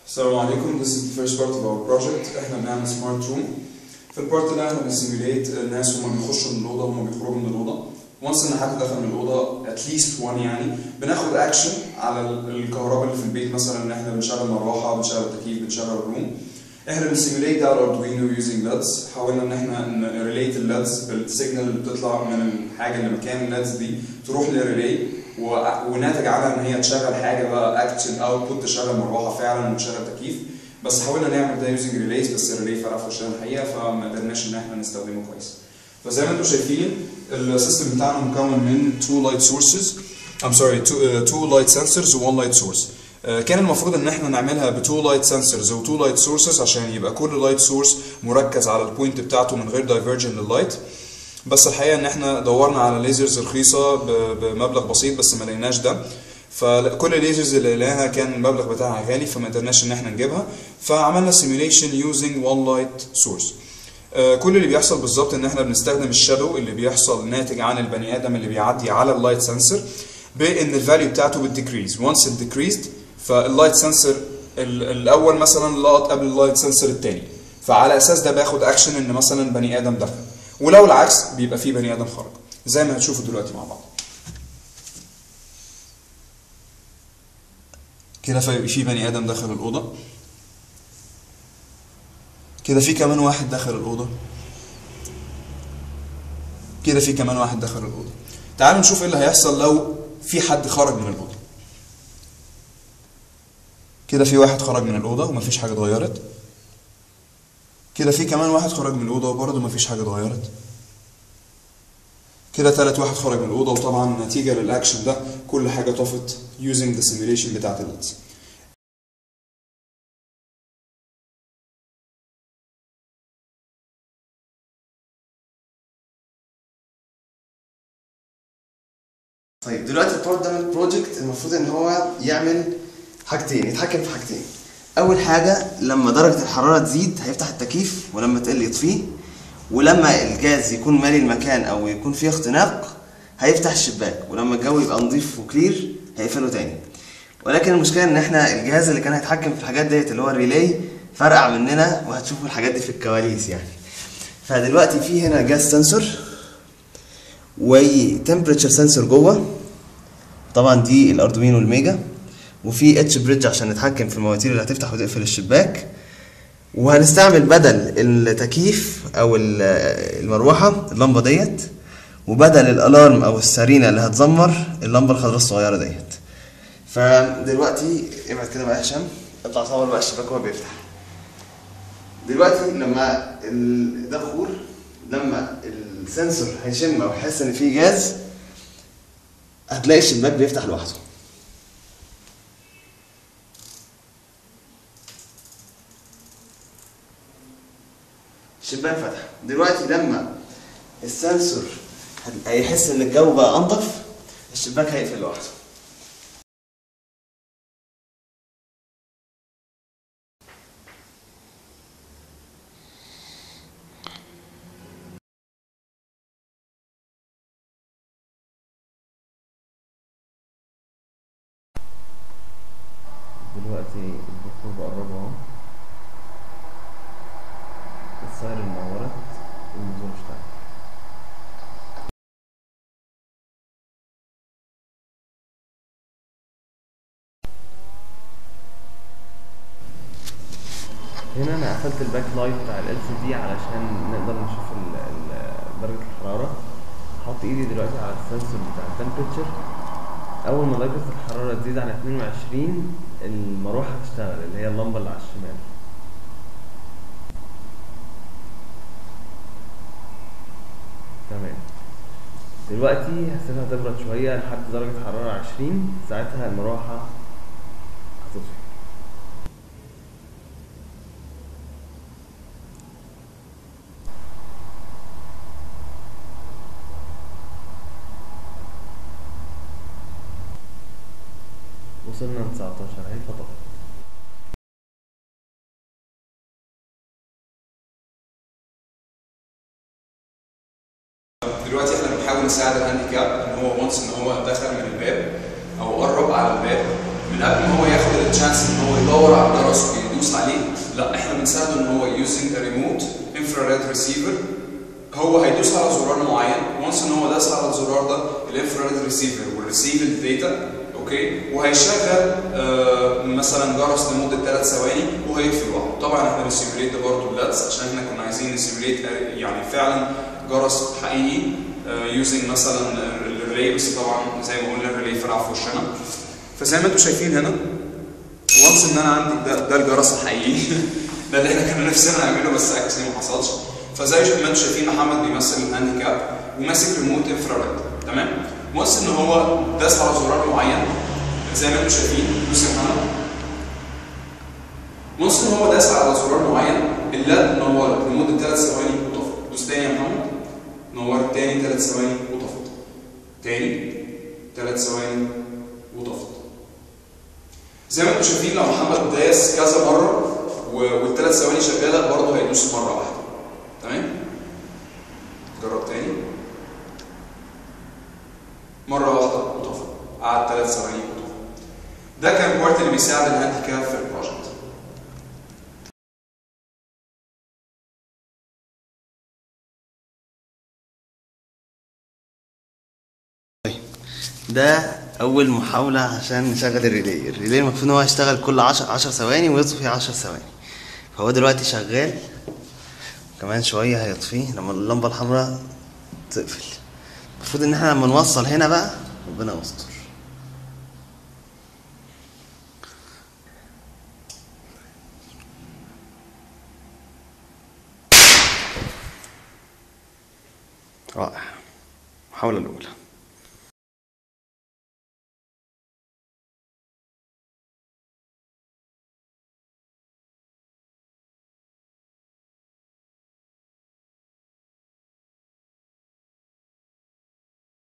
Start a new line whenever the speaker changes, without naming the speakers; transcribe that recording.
السلام عليكم. This is the first part of our project. احنا بنعمل SmartRoom. في البارت ده احنا بنسيميوليت الناس وهم بيخشوا من الاوضه وهم بيخرجوا من الاوضه. وانس ان حد دخل من الاوضه اتليست 1 يعني بناخد اكشن على الكهرباء اللي في البيت، مثلا ان احنا بنشغل مروحه، بنشغل تكييف، بنشغل روم. احنا بنسيميوليت ده على اردوينو يوزنج ليدز. حاولنا ان احنا نريليت الليدز بالسيجنال اللي بتطلع من الحاجه اللي مكان الليدز دي تروح للريلي، وناتج عنها ان هي تشغل حاجه بقى اكشن اوتبوت، تشغل مروحه فعلا وتشغل تكييف. بس حاولنا نعمل ده يوزنج ريليز، بس الريلي فرق في وشنا الحقيقه فما قدرناش ان احنا نستخدمه كويس. فزي ما انتم شايفين السيستم بتاعنا مكون من 2 light sources. I'm sorry 2 light sensors و 1 light source. كان المفروض ان احنا نعملها ب 2 light sensors و 2 light sources عشان يبقى كل light source مركز على البوينت بتاعته من غير divergent لللايت. بس الحقيقه ان احنا دورنا على ليزرز رخيصه بمبلغ بسيط بس ما لقيناش ده. فكل الليزرز اللي لقيناها كان المبلغ بتاعها غالي فما قدرناش ان احنا نجيبها، فعملنا simulation using 1 light source. كل اللي بيحصل بالظبط ان احنا بنستخدم الشادو اللي بيحصل ناتج عن البني ادم اللي بيعدي على اللايت سنسور، بان الفاليو بتاعته بتديكريز. وانس الديكريزد فاللايت سنسور الاول مثلا لقط قبل اللايت سنسور الثاني، فعلى اساس ده باخد اكشن ان مثلا بني ادم دخل، ولو العكس بيبقى في بني ادم خرج زي ما هتشوفوا دلوقتي مع بعض. كده في بني ادم دخل الاوضه، كده في كمان واحد دخل الأوضة، كده في كمان واحد دخل الأوضة. تعالوا نشوف ايه اللي هيحصل لو في حد خرج من الأوضة. كده في واحد خرج من الأوضة ومفيش حاجة اتغيرت. كده في كمان واحد خرج من الأوضة وبرضه مفيش حاجة اتغيرت. كده تالت واحد خرج من الأوضة، وطبعا نتيجة للأكشن ده كل حاجة طفت using the simulation بتاعت الليدز.
طيب دلوقتي البارت ده من البروجكت المفروض ان هو يعمل حاجتين، يتحكم في حاجتين. اول حاجه لما درجه الحراره تزيد هيفتح التكييف، ولما تقل يطفيه، ولما الجاز يكون مالي المكان او يكون فيه اختناق هيفتح الشباك، ولما الجو يبقى نظيف وكلير هيقفله تاني. ولكن المشكله ان احنا الجهاز اللي كان هيتحكم في الحاجات ديت اللي هو الريلاي فرقع مننا، وهتشوفوا الحاجات دي في الكواليس يعني. فدلوقتي في هنا جاز سنسور وتمبريتشر سنسور جوه، طبعا دي الاردوينو الميجا، وفي اتش بريدج عشان نتحكم في المواتير اللي هتفتح وتقفل الشباك. وهنستعمل بدل التكييف او المروحه اللمبه ديت، وبدل الالارم او السرينه اللي هتزمر اللمبه الخضراء الصغيره ديت. فدلوقتي ابعد كده بقى يا هشام، اطلع صور بقى الشباك وهو بيفتح. دلوقتي لما ده بخور، لما السنسور هيشم او يحس ان في جاز هتلاقي الشباك بيفتح لوحده. الشباك فتح. دلوقتي لما السنسور هيحس ان الجو بقى انضف الشباك هيقفل لوحده. دلوقتي الدكتور بقربه اهو، السايرن نورت والنزول اشتغل. هنا انا قفلت الباك لايت بتاع ال LCD علشان نقدر نشوف درجة الحرارة. هحط ايدي دلوقتي على السنسور بتاع التمبريتشر. اول ما درجة الحرارة تزيد عن 22 المروحة هتشتغل، اللي هي اللمبة اللي على الشمال. تمام. دلوقتي هسيبها تبرد شوية لحد درجة حرارة 20، ساعتها المروحة هتطفي. وصلنا ل 19 اهي فطفت.
دلوقتي احنا بنحاول نساعد الهانديكاب ان هو وانس ان هو دخل من الباب او قرب على الباب من قبل ما هو ياخد تشانس ان هو يدور على الجرس ويدوس عليه، لا احنا بنساعده ان هو يوزنج ريموت انفراريد ريسيفر. هو هيدوس على زرار معين، وانس ان هو داس على الزرار ده الانفراريد ريسيفر والريسيف الداتا اوكي، وهيشغل مثلا جرس لمده 3 ثواني وهيطفي لوحده. طبعا احنا بنسيموليت ده برضه بلاتس عشان احنا كنا عايزين نسيموليت يعني فعلا جرس حقيقي يوزنج مثلا الريلي، بس طبعا زي ما قلنا الريلي فرع في وشنا. فزي ما انتم شايفين هنا وانس ان انا عندي ده الجرس الحقيقي ده اللي احنا كنا نفسنا نعمله بس اكشلي ما حصلش. فزي ما انتم شايفين محمد بيمثل الهانديكاب وماسك ريموت انفراريد تمام. وانس ان هو داس على زرار معين زي ما انتم شايفين، بص يا محمد، وانس ان هو داس على زرار معين اللاد نورت لمده 3 ثواني وطفت. دوس تاني يا محمد، نورت تاني 3 ثواني وطفت، تاني 3 ثواني وطفت. زي ما انتم شايفين لو محمد داس كذا مره والثلاث ثواني شغاله برضه هيدوس مره واحده تمام. جرب تاني، مره واحده وطفى، قعد 3 ثواني وطفى. ده كان البارت اللي بيساعد الهانديكاب في البروجكت.
ده اول محاولة عشان نشغل الريلي. الريلي المفروض ان هو يشتغل كل 10 ثواني ويطفي 10 ثواني. فهو دلوقتي شغال، كمان شوية هيطفيه لما اللمبة الحمراء تقفل. المفروض ان احنا لما نوصل هنا بقى ربنا يستر. رائع. المحاولة الأولى.